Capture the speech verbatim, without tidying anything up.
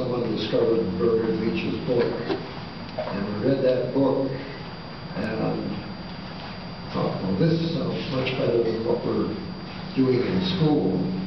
someone discovered Bernard Beach's book, and I read that book, and thought, well, this sounds much better than what we're doing in school.